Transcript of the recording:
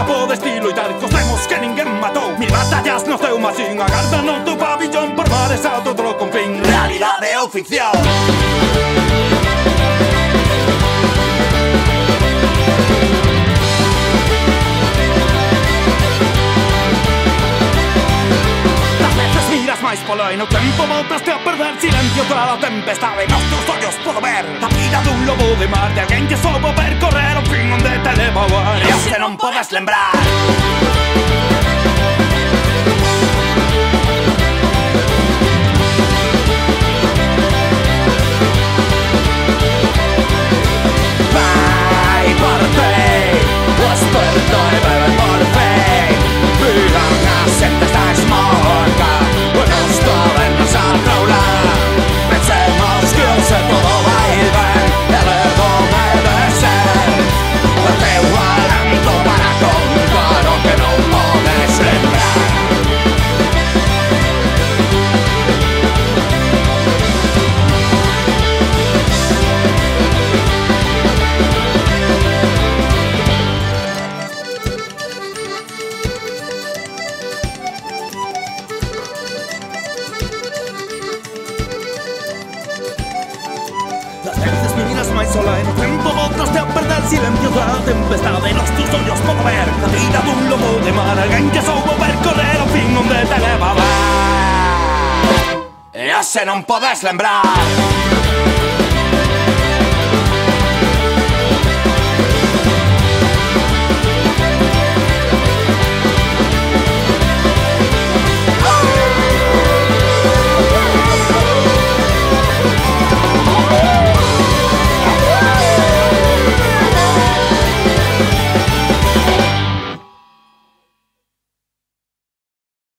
capo de estilo itálico, vemos que ninguén mató. Mil batallas no teu machín, agardan o teu pabillón por mares a todo confín. Realidade ou ficción? Mais polo no tempo voltaste a perder silencio toda a tempestade nos teus ollos podo ver a vida dun lobo de mar, de alguén que soubo percorrer o fin onde te leva o ar. E se non podes lembrar vai por ti, o esperto e beben por fin, vivan as xentes da esmorga. Buenos tabernas a craular, pensemos que hoxe todo vai ir ben. E perdón é de ser o teu alento para contar o que non podes lembrar. Mais sola e no tempo voltaste a perder silencio da tempestade nos teus ollos podo ver a vida dun lobo de mar, alguén que soubo percorrer o fin onde te levaba. E hoxe non podes lembrar.